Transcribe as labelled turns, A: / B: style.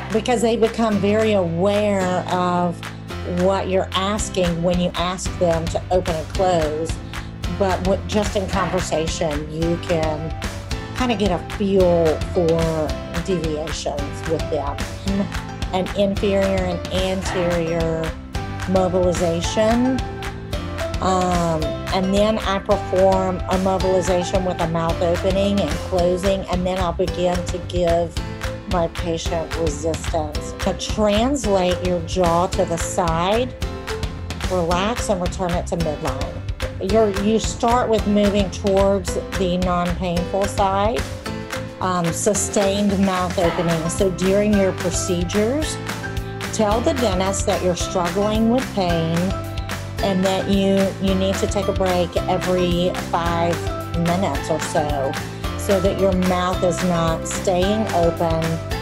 A: because they become very aware of what you're asking when you ask them to open and close. But just in conversation, you can kind of get a feel for deviations with them. An inferior and anterior mobilization. And then I perform a mobilization with a mouth opening and closing, and then I'll begin to give my patient resistance. To translate your jaw to the side, relax and return it to midline. You start with moving towards the non-painful side, sustained mouth opening. So during your procedures, tell the dentist that you're struggling with pain and that you need to take a break every 5 minutes or so that your mouth is not staying open